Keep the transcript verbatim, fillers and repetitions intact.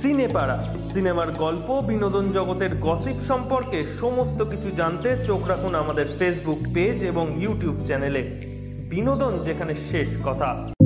সিনেপাড়া, সিনেমার গল্প, বিনোদন জগতের গসিপ সম্পর্কে সমস্ত কিছু জানতে চোখ রাখুন আমাদের ফেসবুক পেজ এবং ইউটিউব চ্যানেলে। বিনোদন যেখানে শেষ কথা।